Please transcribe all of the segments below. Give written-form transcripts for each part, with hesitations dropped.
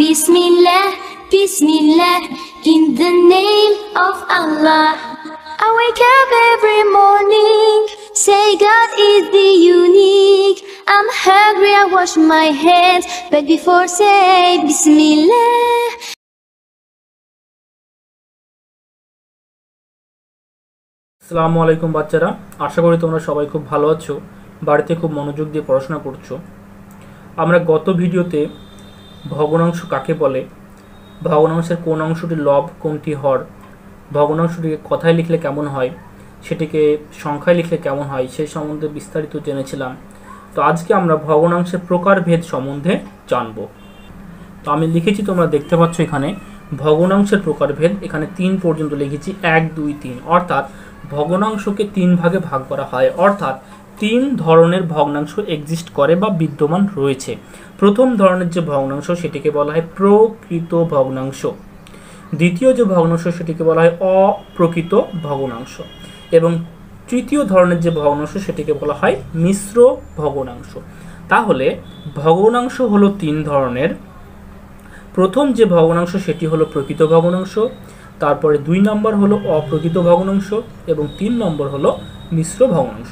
Bismillah, Bismillah, in the name of Allah. I wake up every morning, say God is the unique. I'm hungry, I wash my hands, but before say Bismillah. আসসালামু আলাইকুম বাচ্চারা, আশা করি তোমরা সবাই খুব ভালো আছো, বাড়িতে খুব মনোযোগ দিয়ে পড়াশোনা করছো। আমরা গত ভিডিওতে ভগ্নাংশ কাকে বলে, ভগ্নাংশের কোন অংশটি লব কোনটি হর, ভগ্নাংশটিকে কথায় লিখলে কেমন হয়, সেটিকে সংখ্যায় লিখলে কেমন হয় সেই সম্বন্ধে বিস্তারিত জেনেছিলাম। তো আজকে আমরা ভগ্নাংশের প্রকারভেদ সম্বন্ধে জানব। তো আমি লিখেছি, তোমরা দেখতে পাচ্ছ এখানে ভগ্নাংশের প্রকারভেদ। এখানে 3 পর্যন্ত লিখেছি, 1 2 3, অর্থাৎ ভগ্নাংশকে 3 ভাগে ভাগ করা হয়, অর্থাৎ 3 ধরনের ভগ্নাংশ এক্সিস্ট করে বা বিদ্যমান রয়েছে। প্রথম ধরনের যে ভগ্নাংশ সেটিকে বলা হয় প্রকৃত ভগ্নাংশ, দ্বিতীয় যে ভগ্নাংশ সেটিকে বলা হয় অপ্রকৃত ভগ্নাংশ, এবং তৃতীয় ধরনের যে ভগ্নাংশ সেটিকে বলা হয় মিশ্র ভগ্নাংশ। তাহলে ভগ্নাংশ হলো 3 ধরনের। প্রথম যে ভগ্নাংশ সেটি হলো প্রকৃত ভগ্নাংশ, তারপরে 2 নম্বর হলো অপ্রকৃত ভগ্নাংশ এবং 3 নম্বর হলো মিশ্র ভগ্নাংশ।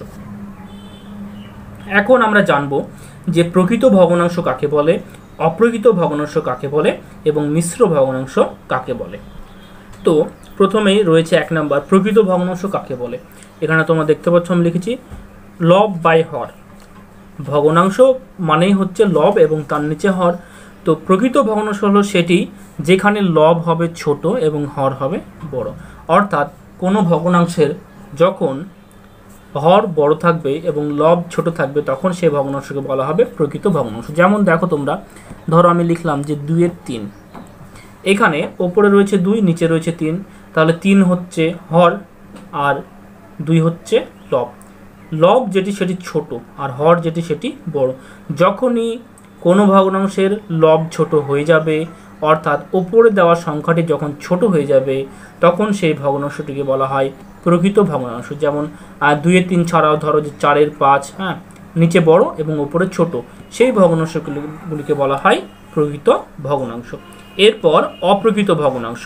এখন আমরা জানব যে প্রকৃত ভগ্নাংশ কাকে বলে, অপ্রকৃত ভগ্নাংশ কাকে বলে এবং মিশ্র ভগ্নাংশ কাকে বলে। তো প্রথমেই রয়েছে 1 নম্বর, প্রকৃত ভগ্নাংশ কাকে বলে। এখানে তোমরা দেখতে পাচ্ছ আমি লিখেছি লব বাই হর। ভগ্নাংশ মানেই হচ্ছে লব এবং তার নিচে হর। তো প্রকৃত ভগ্নাংশ হলো সেটি যেখানে লব হবে ছোট এবং হর হবে বড়, অর্থাৎ কোনো ভগ্নাংশের যখন হর বড় থাকবে এবং লব ছোট থাকবে তখন সেই ভগ্নাংশকে বলা হবে প্রকৃত ভগ্নাংশ। যেমন দেখো তোমরা, ধরো আমি লিখলাম যে 2 এর 3, এখানে ওপরে রয়েছে 2, নিচে রয়েছে 3, তাহলে 3 হচ্ছে হর আর 2 হচ্ছে লব। লব যেটি সেটি ছোট আর হর যেটি সেটি বড়। যখনই কোনো ভগ্নাংশের লব ছোট হয়ে যাবে, অর্থাৎ ওপরে দেওয়া সংখ্যাটি যখন ছোট হয়ে যাবে তখন সেই ভগ্নাংশটিকে বলা হয় প্রকৃত ভগ্নাংশ। যেমন 2 এর 3 ছাড়াও ধরো যে 4 এর 5, হ্যাঁ, নিচে বড় এবং ওপরে ছোট, সেই ভগ্নাংশগুলিকে বলা হয় প্রকৃত ভগ্নাংশ। এরপর অপ্রকৃত ভগ্নাংশ।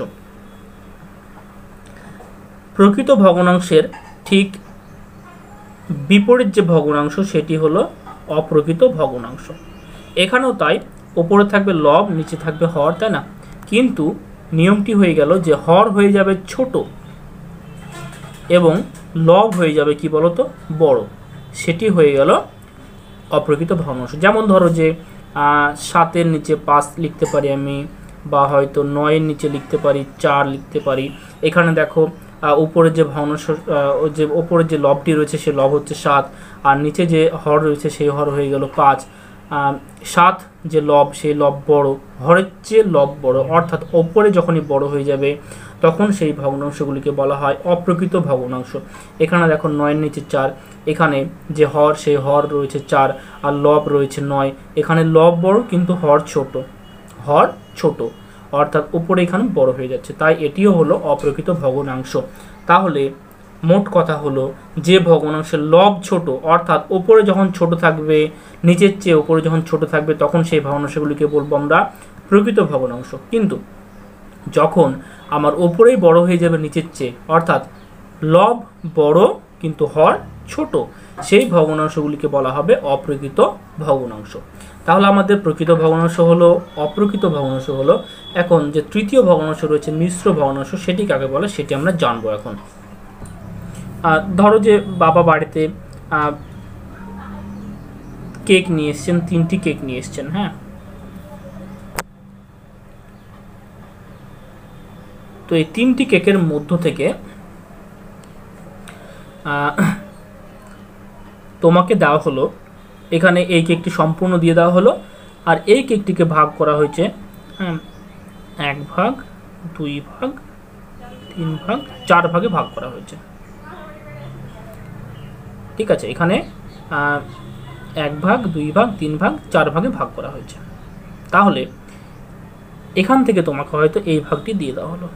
প্রকৃত ভগ্নাংশের ঠিক বিপরীত যে ভগ্নাংশ সেটি হলো অপ্রকৃত ভগ্নাংশ। এখানেও তাই, ওপরে থাকবে লব, নিচে থাকবে হর, তাই না? কিন্তু নিয়মটি হয়ে গেল যে হর হয়ে যাবে ছোট এবং লব হয়ে যাবে কি বলতো বড়, সেটি হয়ে গেল অপ্রকৃত ভগ্নাংশ। যেমন ধরো যে 7 এর নিচে 5 লিখতে পারি আমি, বা হয়তো 9 এর নিচে লিখতে পারি 4 লিখতে পারি। এখানে দেখো উপরে যে ভগ্নাংশ, যে ওপরে যে লবটি রয়েছে সে লব হচ্ছে 7, আর নিচে যে হর রয়েছে সেই হর হয়ে গেল 5। 7 যে লব সেই লব বড়, হরের চেয়ে লব বড়, অর্থাৎ ওপরে যখনই বড় হয়ে যাবে তখন সেই ভগ্নাংশগুলিকে বলা হয় অপ্রকৃত ভগ্নাংশ। এখানে দেখো 9 এর নিচে 4, এখানে যে হর সেই হর রয়েছে 4 আর লব রয়েছে 9। এখানে লব বড় কিন্তু হর ছোট, অর্থাৎ উপরে এখানে বড় হয়ে যাচ্ছে, তাই এটিও হলো অপ্রকৃত ভগ্নাংশ। তাহলে মোট কথা হলো যে ভগ্নাংশের লব ছোট, অর্থাৎ ওপরে যখন ছোট থাকবে, নিচের চেয়ে ওপরে যখন ছোট থাকবে তখন সেই ভগ্নাংশগুলিকে বলবো আমরা প্রকৃত ভগ্নাংশ। কিন্তু যখন আমার ওপরেই বড় হয়ে যাবে নিচের চেয়ে, অর্থাৎ লব বড় কিন্তু হর ছোট, সেই ভগ্নাংশগুলিকে বলা হবে অপ্রকৃত ভগ্নাংশ। তাহলে আমাদের প্রকৃত ভগ্নাংশ হলো, অপ্রকৃত ভগ্নাংশ হলো। এখন যে তৃতীয় ভগ্নাংশ রয়েছে মিশ্র ভগ্নাংশ, সেটি কাকে বলে সেটি আমরা জানবো এখন। ধরো যে বাবা বাড়িতে কেক নিয়ে এসছেন, 3টি কেক নিয়ে এসছেন, হ্যাঁ। তো এই 3টি কেকের মধ্য থেকে তোমাকে দেওয়া হলো, এখানে এই কেকটি সম্পূর্ণ দিয়ে দেওয়া হলো, আর এই কেকটিকে ভাগ করা হয়েছে 1 ভাগ, 2 ভাগ, 3 ভাগ, 4 ভাগে ভাগ করা হয়েছে। ঠিক আছে, এখানে 1 ভাগ, 2 ভাগ, 3 ভাগ, 4 ভাগে ভাগ করা হয়েছে। তাহলে এখান থেকে তোমাকে হয়তো এই ভাগটি দিয়ে দেওয়া হলো।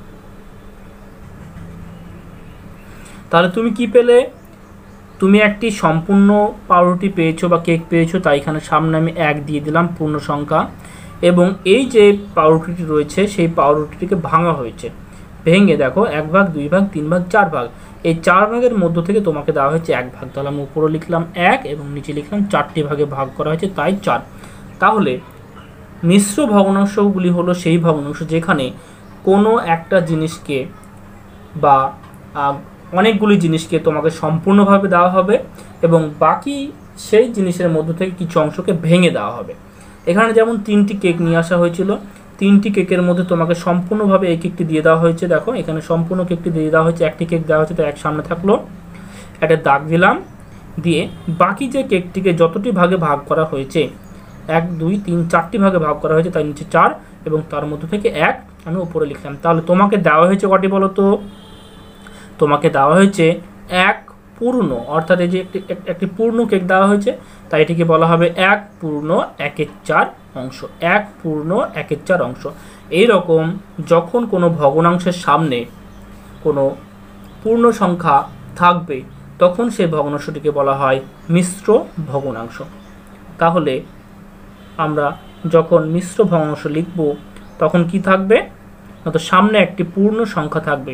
তাহলে তুমি কি পেলে? তুমি একটি সম্পূর্ণ পাউরুটি পেয়েছো বা কেক পেয়েছো, তাই এখানে সামনে আমি 1 দিয়ে দিলাম পূর্ণ সংখ্যা, এবং এই যে পাউরুটিটি রয়েছে সেই পাউরুটিটিকে ভাঙা হয়েছে, ভেঙে দেখো 1 ভাগ 2 ভাগ 3 ভাগ 4 ভাগ, এই 4 ভাগের মধ্য থেকে তোমাকে দেওয়া হয়েছে 1 ভাগ। তাহলে আমি উপরে লিখলাম 1 এবং নিচে লিখলাম 4টি ভাগে ভাগ করা হয়েছে, তাই 4। তাহলে মিশ্র ভগ্নাংশগুলি হলো সেই ভগ্নাংশ যেখানে কোনো একটা জিনিসকে বা অনেকগুলি জিনিসকে তোমাকে সম্পূর্ণভাবে দেওয়া হবে এবং বাকি সেই জিনিসের মধ্য থেকে কিছু অংশকে ভেঙে দেওয়া হবে। এখানে যেমন 3টি কেক নিয়ে আসা হয়েছিল, 3টি কেকের মধ্যে তোমাকে সম্পূর্ণভাবে এই কেকটি দিয়ে দেওয়া হয়েছে। দেখো এখানে সম্পূর্ণ কেকটি দিয়ে দেওয়া হয়েছে, একটি কেক দেওয়া হয়েছে, তো এক সামনে থাকলো, একটা দাগ দিলাম, দিয়ে বাকি যে কেকটিকে যতটি ভাগে ভাগ করা হয়েছে 1 2 3 4টি ভাগে ভাগ করা হয়েছে, তাই নিচে 4 এবং তার মধ্যে থেকে 1 আমি উপরে লিখলাম। তাহলে তোমাকে দেওয়া হয়েছে কটি বলো তো? তোমাকে দেওয়া হয়েছে 1 পূর্ণ, অর্থাৎ এই যে একটি পূর্ণ কেক দেওয়া হয়েছে, তাই এটিকে বলা হবে 1 পূর্ণ 1/4 অংশ, 1 পূর্ণ 1/4 অংশ। এইরকম যখন কোনো ভগ্নাংশের সামনে কোনো পূর্ণ সংখ্যা থাকবে তখন সেই ভগ্নাংশটিকে বলা হয় মিশ্র ভগ্নাংশ। তাহলে আমরা যখন মিশ্র ভগ্নাংশ লিখব তখন কি থাকবে? তো সামনে একটি পূর্ণ সংখ্যা থাকবে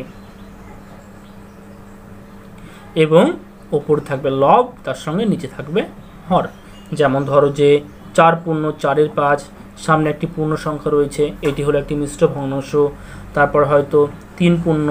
এবং ওপর থাকবে লব, তার সঙ্গে নিচে থাকবে হর। যেমন ধরো যে 4 পূর্ণ 4 5, সামনে একটি পূর্ণ সংখ্যা রয়েছে, এটি হলো একটি মিশ্র ভগ্নাংশ। তারপর হয়তো 3 পূর্ণ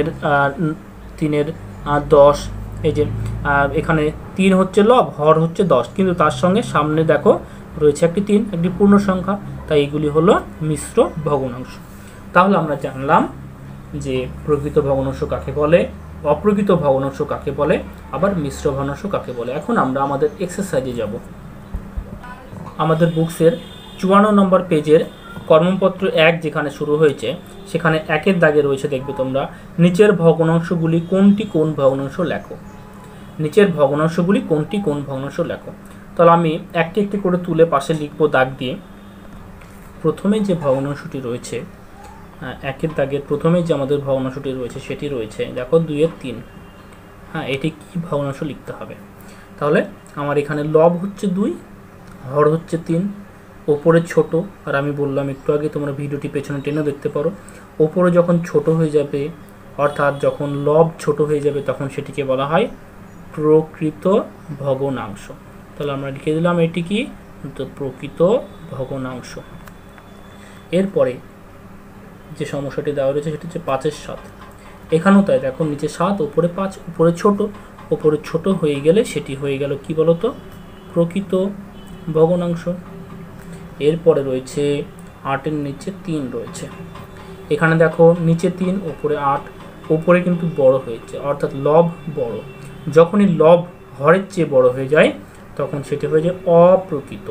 3 10, এই যে এখানে 3 হচ্ছে লব, হর হচ্ছে 10, কিন্তু তার সঙ্গে সামনে দেখো রয়েছে একটি 3, একটি পূর্ণ সংখ্যা, তাই এগুলি হলো মিশ্র ভগ্নাংশ। তাহলে আমরা জানলাম যে প্রকৃত ভগ্নাংশ কাকে বলে, অপ্রকৃত ভগ্নাংশ কাকে বলে, আবার মিশ্র ভগ্নাংশ কাকে বলে। এখন আমরা আমাদের এক্সারসাইজে যাব। আমাদের বুকসের 54 নম্বর পেজের কর্মপত্র 1 যেখানে শুরু হয়েছে সেখানে 1-এর দাগে রয়েছে, দেখবে তোমরা, নিচের ভগ্নাংশগুলি কোনটি কোন ভগ্নাংশ লেখো। নিচের ভগ্নাংশগুলি কোনটি কোন ভগ্নাংশ লেখো। তাহলে আমি একটি একটি করে তুলে পাশে লিখবো দাগ দিয়ে। প্রথমে যে ভগ্নাংশটি রয়েছে 1-এর দাগের প্রথমে যে আমাদের ভগ্নাংশটি রয়েছে সেটি রয়েছে দেখো 2/3। হ্যাঁ, এটি কি ভগ্নাংশ লিখতে হবে? তাহলে আমার এখানে লব হচ্ছে 2, হর হচ্ছে 3, ওপরে ছোট, আর আমি বললাম একটু আগে, তোমরা ভিডিওটি পেছনে টেনে দেখতে পারো, ওপরে যখন ছোট হয়ে যাবে অর্থাৎ যখন লব ছোট হয়ে যাবে তখন সেটিকে বলা হয় প্রকৃত ভগ্নাংশ। তাহলে আমরা লিখে দিলাম এটি কি? তো প্রকৃত ভগ্নাংশ। এরপরে যে সমস্যাটি দেওয়া রয়েছে সেটি হচ্ছে 5-এর 7। এখানেও তাই, দেখো নিচে 7 উপরে 5, উপরে ছোট, উপরে ছোট হয়ে গেলে সেটি হয়ে গেল কি বলতো? প্রকৃত ভগ্নাংশ। এরপরে রয়েছে 8-এর নিচে 3 রয়েছে, এখানে দেখো নিচে 3 উপরে 8, উপরে কিন্তু বড় হয়েছে অর্থাৎ লব বড়, যখনই লব হরের চেয়ে বড় হয়ে যায় তখন সেটি হয়ে যায় অপ্রকৃত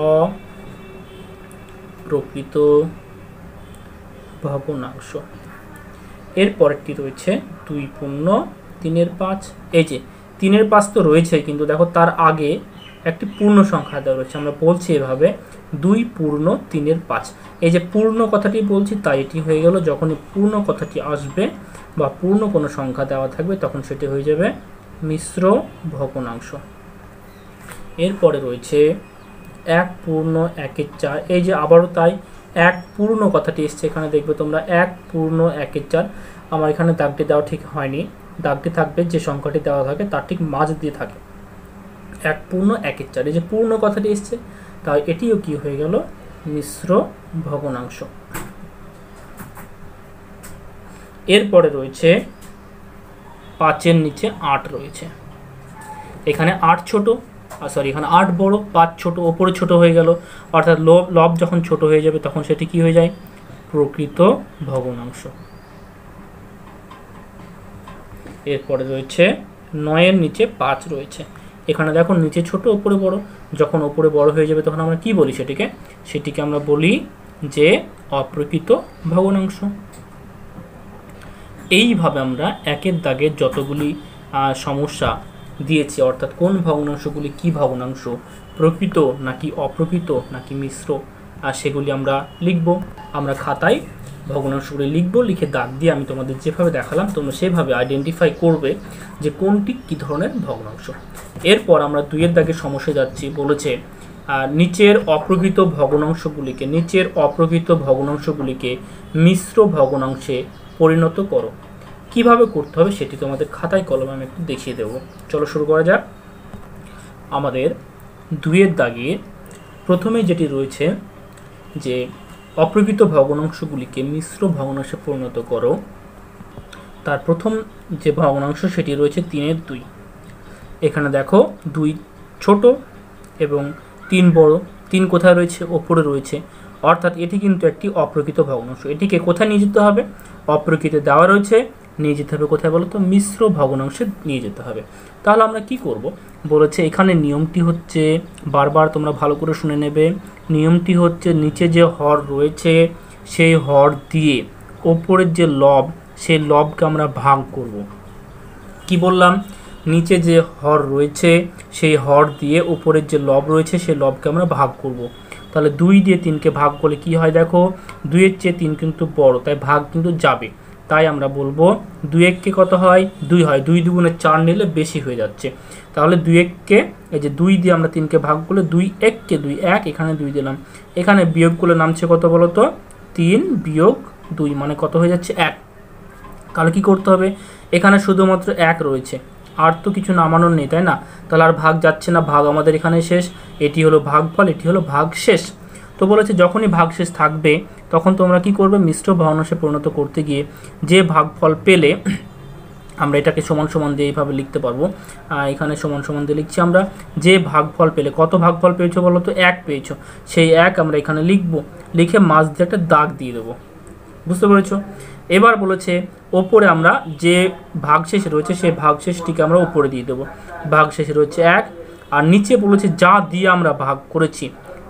ভগ্নাংশ। এরপরেরটি রয়েছে 2 পূর্ণ 3/5। এই যে 3/5 তো রয়েছে, কিন্তু দেখো তার আগে একটি পূর্ণ সংখ্যা দেওয়া রয়েছে, আমরা বলছি এভাবে 2 পূর্ণ 3/5। এই যে পূর্ণ কথাটি বলছি তাই এটি হয়ে গেল, যখন পূর্ণ কথাটি আসবে বা পূর্ণ কোনো সংখ্যা দেওয়া থাকবে তখন সেটি হয়ে যাবে মিশ্র ভগ্নাংশ। এরপরে রয়েছে 1 পূর্ণ 1/4। এই যে আবারও তাই 1 পূর্ণ কথাটি এসছে, এখানে দেখবে তোমরা 1 পূর্ণ 1/4। আমার এখানে দাগটি দেওয়া ঠিক হয়নি, দাগটি থাকবে যে সংখ্যাটি দেওয়া থাকে তার ঠিক মাঝ দিয়ে থাকে, 1 পূর্ণ 1/4। এই যে পূর্ণ কথাটি এসছে তাই এটিও কি হয়ে গেল? মিশ্র ভগ্নাংশ। এরপরে রয়েছে 5-এর নিচে 8 রয়েছে, এখানে 8 ছোট, এখানে 8 বড়, 5 ছোট, ওপরে ছোট হয়ে গেল, অর্থাৎ লব যখন ছোট হয়ে যাবে তখন সেটি কি হয়ে যায়? প্রকৃত ভগ্নাংশ। এরপরে রয়েছে 9-এর নিচে 5 রয়েছে, এখানে দেখো নিচে ছোট উপরে বড়, যখন উপরে বড় হয়ে যাবে তখন আমরা কি বলি? সেটিকে আমরা বলি যে অপ্রকৃত ভগ্নাংশ। এইভাবে আমরা 1-এর দাগের যতগুলি সমস্যা দিয়েছি, অর্থাৎ কোন ভগ্নাংশগুলি কি ভগ্নাংশ, প্রকৃত নাকি অপ্রকৃত নাকি মিশ্র, আর সেগুলি আমরা লিখব। আমরা খাতায় ভগ্নাংশগুলি লিখব, লিখে দাগ দিয়ে আমি তোমাদের যেভাবে দেখালাম তোমরা সেভাবে আইডেন্টিফাই করবে যে কোনটি কী ধরনের ভগ্নাংশ। এরপর আমরা 2-এর দাগের সমস্যা যাচ্ছি, বলেছে নিচের অপ্রকৃত ভগ্নাংশগুলিকে মিশ্র ভগ্নাংশে পরিণত করো। কিভাবে করতে হবে সেটি তোমাদের খাতায় কলমে আমি একটু দেখিয়ে দেব। চলো শুরু করা যাক। আমাদের 2-এর দাগে প্রথমে যেটি রয়েছে যে অপ্রকৃত ভগ্নাংশগুলিকে মিশ্র ভগ্নাংশে পরিণত করো, তার প্রথম যে ভগ্নাংশ সেটি রয়েছে 3/2। এখানে দেখো 2 ছোট এবং 3 বড়। 3 কোথায় রয়েছে? ওপরে রয়েছে, অর্থাৎ এটি কিন্তু একটি অপ্রকৃত ভগ্নাংশ। এটিকে কোথায় নিয়ে যেতে হবে? অপ্রকৃতে দেওয়া রয়েছে, নিয়ে যেতে হবে কোথায় বলো তো? মিশ্র ভগ্নাংশে নিয়ে যেতে হবে। তাহলে আমরা কি করব? বলেছে এখানে নিয়মটি হচ্ছে, বারবার তোমরা ভালো করে শুনে নেবে, নিয়মটি হচ্ছে নিচে যে হর রয়েছে সেই হর দিয়ে ওপরের যে লব, সেই লবকে আমরা ভাগ করব। কি বললাম? নিচে যে হর রয়েছে সেই হর দিয়ে উপরের যে লব রয়েছে সেই লবকে আমরা ভাগ করব। তাহলে 2 দিয়ে 3কে ভাগ করলে কি হয় দেখো, 2-এর চেয়ে 3 কিন্তু বড়, তাই ভাগ কিন্তু যাবে। তাই আমরা বলবো 2-1 কত হয়? 2 হয়। 2 দুগুণে 4 নিলে বেশি হয়ে যাচ্ছে। তাহলে 2-1 এই যে 2 দিয়ে আমরা 3কে ভাগ করলে 2-1 2 1, এখানে 2 দিলাম। এখানে বিয়োগ করলে নামছে কত বলো তো? 3 বিয়োগ 2 মানে কত হয়ে যাচ্ছে? 1। তাহলে কি করতে হবে? এখানে শুধুমাত্র 1 রয়েছে, আর তো কিছু নামানোর নেই, তাই না? তাহলে আর ভাগ যাচ্ছে না, ভাগ আমাদের এখানে শেষ। এটি হলো ভাগফল, এটি হলো ভাগ শেষ। তো বলেছে যখনই ভাগ শেষ থাকবে তখন তোমরা কি করবে? মিশ্র ভগ্নাংশে পরিণত করতে গিয়ে যে ভাগফল পেলে, আমরা এটাকে সমান সমান দিয়ে এইভাবে লিখতে পারবো। এখানে সমান সমান দিয়ে লিখছি আমরা। যে ভাগফল পেলে, কত ভাগফল পেয়েছো বলো তো? 1 পেয়েছো। সেই 1 আমরা এখানে লিখবো, লিখে মাঝ দিয়ে একটা দাগ দিয়ে দেবো। বুঝতে পেরেছো? এবার বলেছে ওপরে আমরা যে ভাগশেষ রয়েছে সেই ভাগশেষটিকে আমরা উপরে দিয়ে দেবো। ভাগশেষ রয়েছে 1, আর নিচে বলেছে যা দিয়ে আমরা ভাগ করেছি,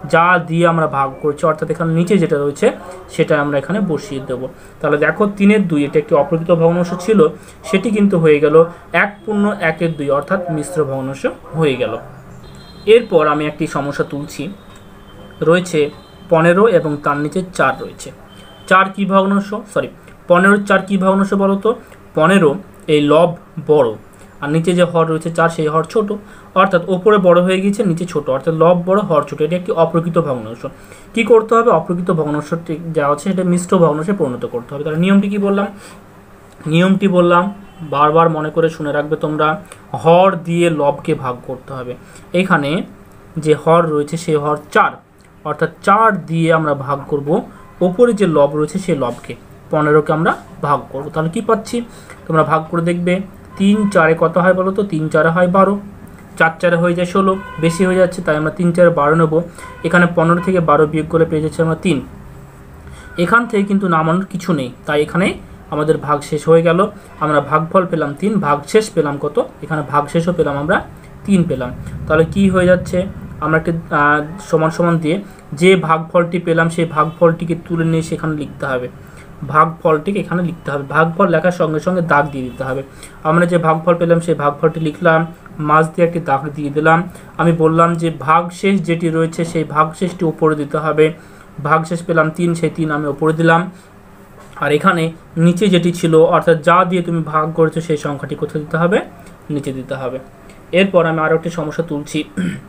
অর্থাৎ এখানে নিচে যেটা রয়েছে সেটা আমরা এখানে বসিয়ে দেবো। তাহলে দেখো 3/2 এটা একটি অপ্রকৃত ভগ্নাংশ ছিল, সেটি কিন্তু হয়ে গেল 1/1/2, অর্থাৎ মিশ্র ভগ্নাংশ হয়ে গেল। এরপর আমি একটি সমস্যা তুলছি। রয়েছে 15 এবং তার নিচে 4 রয়েছে। 4 কি ভগ্নাংশ? 15-এর 4 কি ভগ্নাংশ বলো তো? 15 এই লব বড়, আর নিচে যে হর রয়েছে 4 সেই হর ছোট, অর্থাৎ ওপরে বড় হয়ে গেছে, নিচে ছোট, অর্থাৎ লব বড় হর ছোট। এটি একটি অপ্রকৃত ভগ্নাংশ। কি করতে হবে? অপ্রকৃত ভগ্নাংশটি যা আছে সেটা মিশ্র ভগ্নাংশে পরিণত করতে হবে। তাহলে নিয়মটি কি বললাম? নিয়মটি বললাম, বারবার মনে করে শুনে রাখবে তোমরা। হর দিয়ে লবকে ভাগ করতে হবে। এখানে যে হর রয়েছে সেই হর 4, অর্থাৎ 4 দিয়ে আমরা ভাগ করব ওপরে যে লব রয়েছে সেই লবকে। 15কে আমরা ভাগ করব। তাহলে কি পাচ্ছি? তোমরা ভাগ করে দেখবে। 3-4 কত হয় বলো তো? 3-4 হয় 12, 4-4 হয়ে যায় 16, বেশি হয়ে যাচ্ছে, তাই আমরা 3-4 12 নেব। এখানে 15 থেকে 12 বিয়োগ করে পেয়ে যাচ্ছি আমরা 3। এখান থেকে কিন্তু নামানোর কিছু নেই, তাই এখানে আমাদের ভাগ শেষ হয়ে গেল। আমরা ভাগফল পেলাম 3, ভাগ শেষ পেলাম কত? এখানে ভাগ শেষও পেলাম আমরা 3 পেলাম। তাহলে কি হয়ে যাচ্ছে? আমরা একটা সমান সমান দিয়ে যে ভাগফলটি পেলাম সেই ভাগফলটিকে তুলে নিয়ে সেখানে লিখতে হবে। ভাগফলটিকে এখানে লিখতে হবে। ভাগফল লেখার সঙ্গে সঙ্গে দাগ দিয়ে দিতে হবে। আমরা যে ভাগফল পেলাম সেই ভাগফলটি লিখলাম, মাঝ দিয়ে একটি দাগ দিয়ে দিলাম। আমি বললাম যে ভাগশেষ যেটি রয়েছে সেই ভাগশেষটি উপরে দিতে হবে। ভাগশেষ পেলাম 3, সেই 3 আমি উপরে দিলাম। আর এখানে নিচে যেটি ছিল, অর্থাৎ যা দিয়ে তুমি ভাগ করেছো সেই সংখ্যাটি কোথায় দিতে হবে? নিচে দিতে হবে। এরপর আমি আরও একটি সমস্যা তুলছি।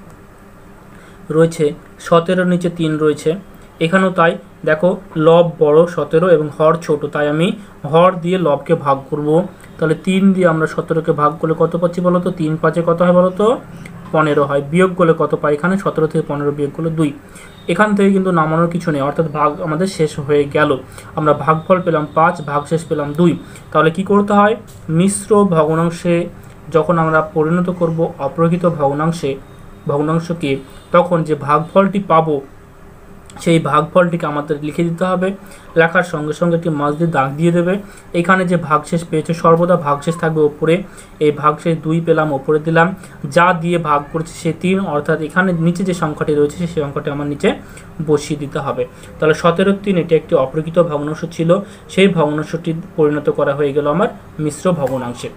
রয়েছে 17 নিচে 3 রয়েছে। এখানেও তাই, দেখো লব বড় 17 এবং হর ছোট, তাই আমি হর দিয়ে লবকে ভাগ করব। তাহলে 3 দিয়ে আমরা 17কে ভাগ করলে কত পাচ্ছি বলো তো? 3-5 কত হয় বলো তো? 15 হয়। বিয়োগ করলে কত পাই? এখানে 17 থেকে 15 বিয়োগ করলে 2। এখান থেকে কিন্তু নামানোর কিছু নেই, অর্থাৎ ভাগ আমাদের শেষ হয়ে গেল। আমরা ভাগফল পেলাম 5, ভাগশেষ পেলাম 2। তাহলে কি করতে হয়? মিশ্র ভগ্নাংশে যখন আমরা পরিণত করব অপ্রকৃত ভগ্নাংশকে, তখন যে ভাগফলটি পাবো সেই ভাগফলটিকে আমাদের লিখে দিতে হবে। লেখার সঙ্গে সঙ্গে একটি মাঝ দিয়ে দাগ দিয়ে দেবে। এখানে যে ভাগশেষ পেয়েছে সর্বদা ভাগশেষ থাকবে ওপরে। এই ভাগশেষ 2 পেলাম, ওপরে দিলাম। যা দিয়ে ভাগ করেছে সে 3, অর্থাৎ এখানে নিচে যে সংখ্যাটি রয়েছে সেই সংখ্যাটি আমার নিচে বসিয়ে দিতে হবে। তাহলে 17-3 এটি একটি অপ্রকৃত ভগ্নাংশ ছিল, সেই ভগ্নাংশটি পরিণত করা হয়ে গেল আমার মিশ্র ভগ্নাংশে।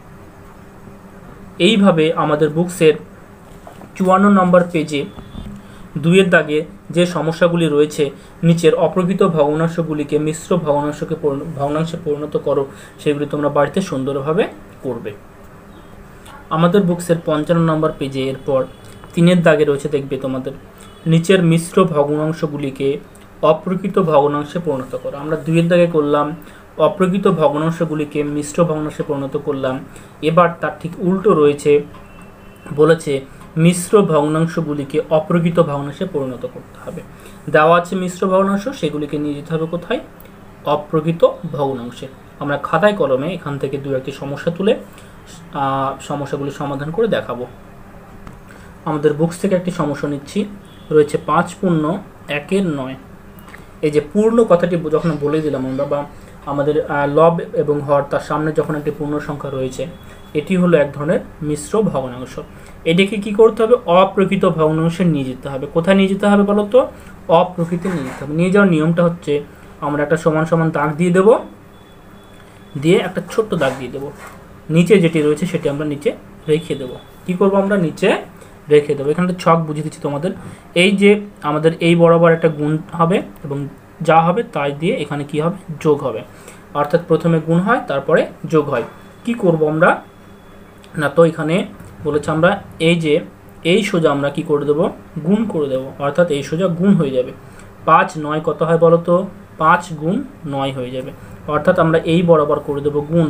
এইভাবে আমাদের বুকসের 54 নম্বর পেজে 2-এর দাগে যে সমস্যাগুলি রয়েছে, নিচের অপ্রকৃত ভগ্নাংশগুলিকে মিশ্র ভগ্নাংশে পরিণত করো, সেগুলি তোমরা বাড়িতে সুন্দরভাবে করবে। আমাদের বুকসের 55 নম্বর পেজে এরপর 3-এর দাগে রয়েছে, দেখবে তোমাদের নিচের মিশ্র ভগ্নাংশগুলিকে অপ্রকৃত ভগ্নাংশে পরিণত করো। আমরা 2 দাগে করলাম, অপ্রকৃত ভগ্নাংশগুলিকে মিশ্র ভগ্নাংশে পরিণত করলাম। এবার তার ঠিক উল্টো রয়েছে, বলেছে মিশ্র ভগ্নাংশগুলিকে অপ্রকৃত ভগ্নাংশে পরিণত করতে হবে। দেওয়া আছে মিশ্র ভগ্নাংশ, সেগুলিকে নিয়ে যেতে হবে কোথায়? অপ্রকৃত ভগ্নাংশে। আমরা খাতায় কলমে এখান থেকে 2-1টি সমস্যা তুলে সমস্যাগুলি সমাধান করে দেখাবো। আমাদের বুকস থেকে একটি সমস্যা নিচ্ছি, রয়েছে 5×1=9। এই যে পূর্ণ কথাটি যখন বলে দিলাম আমরা, বা আমাদের লব এবং হর তার সামনে যখন একটি পূর্ণ সংখ্যা রয়েছে, এটি হলো এক ধরনের মিশ্র ভগ্নাংশ। এটিকে কি করতে হবে? অপ্রকৃত ভগ্নাংশে নিয়ে যেতে হবে। কোথায় নিয়ে যেতে হবে বলো তো? অপ্রকৃত নিয়ে যেতে হবে। নিয়ে যাওয়ার নিয়মটা হচ্ছে, আমরা একটা সমান সমান দাগ দিয়ে দেব, দিয়ে একটা ছোট্ট দাগ দিয়ে দেব, নিচে যেটি রয়েছে সেটি আমরা নিচে রেখে দেব। কি করব? আমরা নিচে রেখে দেবো। এখানে ছক বুঝিয়ে দিচ্ছি তোমাদের। এই যে আমাদের এই বরাবর একটা গুণ হবে, এবং যা হবে তাই দিয়ে এখানে কি হবে? যোগ হবে। অর্থাৎ প্রথমে গুণ হয়, তারপরে যোগ হয়। কি করব আমরা? না তো এখানে বলেছে আমরা এই সোজা আমরা কি করে দেব? গুণ করে দেব। অর্থাৎ এই সোজা গুণ হয়ে যাবে। 5×9 কত হয় বলো তো? 5×9 হয়ে যাবে। অর্থাৎ আমরা এই বরাবর করে দেব গুণ।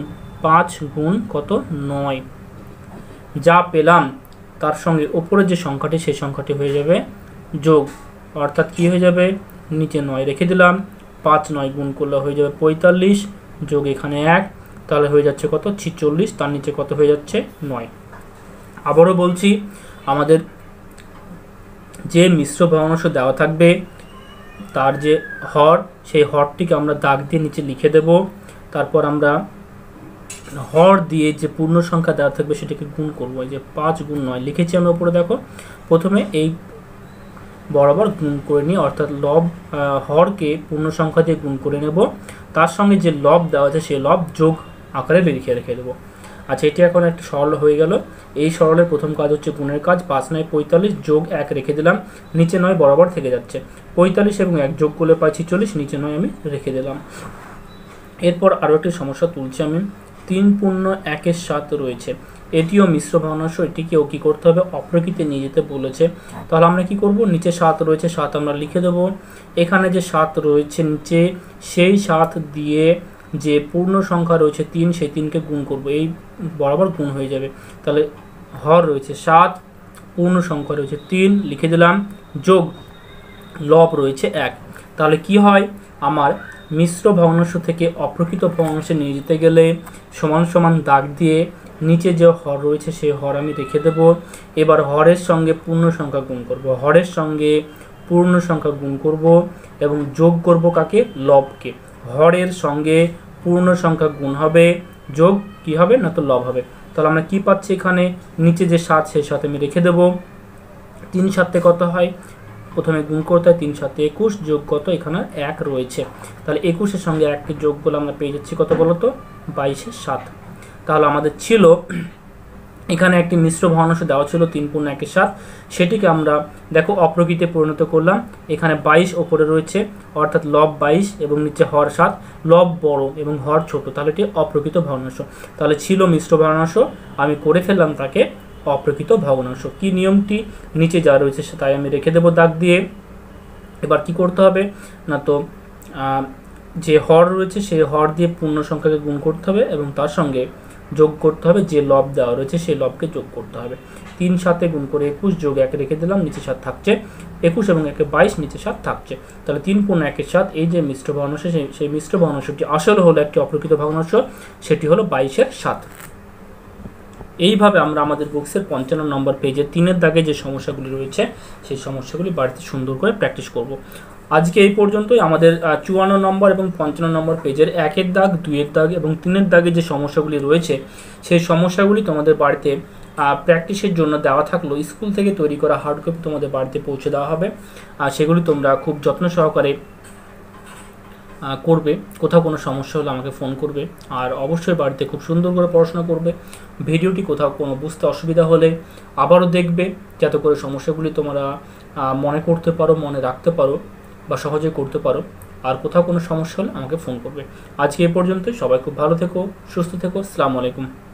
5×9 যা পেলাম তার সঙ্গে উপরে যে সংখ্যাটি, সেই সংখ্যাটি হয়ে যাবে যোগ। অর্থাৎ কি হয়ে যাবে? নিচে 9 রেখে দিলাম, 5×9 গুণ করলে হয়ে যাবে 45, যোগ এখানে 1, তাহলে হয়ে যাচ্ছে কত? 46। তার নিচে কত হয়ে যাচ্ছে? 9। আবারও বলছি, আমাদের যে মিশ্র ভগ্নাংশ দেওয়া থাকবে তার যে হর, সেই হরটিকে আমরা দাগ দিয়ে নিচে লিখে দেব। তারপর আমরা হর দিয়ে যে পূর্ণ সংখ্যা দেওয়া থাকবে সেটাকে গুণ করবো। এই যে 5×9 লিখেছি আমরা উপরে, দেখো। প্রথমে এই বরাবর গুণ করে নিই, অর্থাৎ লব হরকে পূর্ণ সংখ্যা দিয়ে গুণ করে নেব। তার সঙ্গে যে লব দেওয়া আছে সেই লব যোগ আকারে লিখে রেখে দেবো। আচ্ছা, এটি এখন একটা সরল হয়ে গেল। এই সরলের প্রথম কাজ হচ্ছে গুণের কাজ। 5×9 45, যোগ 1 রেখে দিলাম, নিচে 9 বরাবর থেকে যাচ্ছে। 45 এবং 1 যোগ করলে পাই 46, নিচে 9 আমি রেখে দিলাম। এরপর আরও একটি সমস্যা তুলছি আমি। 3×1=7 রয়েছে, এটিও মিশ্র ভগ্নাংশ। এটিকেও কি করতে হবে? অপ্রকৃতে নিয়ে যেতে বলেছে। তাহলে আমরা কি করব? নিচে 7 রয়েছে, 7 আমরা লিখে দেব। এখানে যে 7 রয়েছে নিচে, সেই 7 দিয়ে যে পূর্ণ সংখ্যা রয়েছে 3, সেই 3কে গুণ করব। এই বরাবর গুণ হয়ে যাবে। তাহলে হর রয়েছে 7, পূর্ণ সংখ্যা রয়েছে 3 লিখে দিলাম, যোগ লব রয়েছে 1। তাহলে কি হয়? আমার মিশ্র ভগ্নাংশ থেকে অপ্রকৃত ভগ্নাংশে নিয়ে যেতে গেলে সমান সমান দাগ দিয়ে নিচে যে হর রয়েছে সেই হর আমি রেখে দেব। এবার হরের সঙ্গে পূর্ণ সংখ্যা গুণ করব, হরের সঙ্গে পূর্ণ সংখ্যা গুণ করব এবং যোগ করব কাকে? লবকে। হরের সঙ্গে পূর্ণ সংখ্যা গুণ হবে, যোগ কি হবে? না তো লব হবে। তাহলে আমরা কি পাচ্ছি? এখানে নিচে যে 7, সেই 7 আমি রেখে দেব। 3×7 কত হয়? প্রথমে গুণ করতে হয়, 3×7 21, যোগ কত? এখানে 1 রয়েছে। তাহলে 21-এর সঙ্গে 1কে যোগ করলে আমরা পেয়ে যাচ্ছি কত বলো তো? 22/7। তাহলে আমাদের ছিল এখানে একটি মিশ্র ভগ্নাংশ দেওয়া ছিল 3×1=7, সেটিকে আমরা দেখো অপ্রকৃতে পরিণত করলাম। এখানে 22 ওপরে রয়েছে, অর্থাৎ লব 22 এবং নিচে হর 7, লব বড় এবং হর ছোট, তাহলে এটি অপ্রকৃত ভগ্নাংশ। তাহলে ছিল মিশ্র ভগ্নাংশ, আমি করে ফেললাম তাকে অপ্রকৃত ভগ্নাংশ। কি নিয়মটি? নিচে যা রয়েছে তাই আমি রেখে দেব দাগ দিয়ে। এবার কি করতে হবে? না তো যে হর রয়েছে সেই হর দিয়ে পূর্ণ সংখ্যাকে গুণ করতে হবে এবং তার সঙ্গে যোগ করতে হবে যে লব দেওয়া রয়েছে সেই লবকে যোগ করতে হবে। 3×7 গুণ করে 21, যোগ 1 রেখে দিলাম, নিচে 7 থাকছে। 21 এবং 1 22, নিচে 7 থাকছে। তাহলে 3×1=7, এই যে মিশ্র ভগ্নাংশ, সেই মিশ্র ভগ্নাংশটি আসলে হলো একটি অপ্রকৃত ভগ্নাংশ, সেটি হলো 22/7। এইভাবে আমরা আমাদের বুকসের 55 নম্বর পেজে 3-এর দাগে যে সমস্যাগুলি রয়েছে সেই সমস্যাগুলি বাড়িতে সুন্দর করে প্র্যাকটিস করব। আজকে এই পর্যন্তই। আমাদের 54 নম্বর এবং 55 নম্বর পেজের 1-এর দাগ, 2-এর দাগ এবং 3-এর দাগে যে সমস্যাগুলি রয়েছে সেই সমস্যাগুলি তোমাদের বাড়িতে প্র্যাকটিসের জন্য দেওয়া থাকলো। স্কুল থেকে তৈরি করা হার্ড কপি তোমাদের বাড়িতে পৌঁছে দেওয়া হবে, আর সেগুলি তোমরা খুব যত্ন সহকারে করবে। কোথাও কোনো সমস্যা হলে আমাকে ফোন করবে, আর অবশ্যই বাড়িতে খুব সুন্দর করে পড়াশোনা করবে। ভিডিওটি কোথাও কোনো বুঝতে অসুবিধা হলে আবারও দেখবে, যাতে করে সমস্যাগুলি তোমরা মনে করতে পারো, মনে রাখতে পারো বা সহজে করতে পারো। আর কোথাও কোনো সমস্যা হলে আমাকে ফোন করবে। আজকে এ পর্যন্ত। সবাই খুব ভালো থেকো, সুস্থ থেকো। আসসালামু আলাইকুম।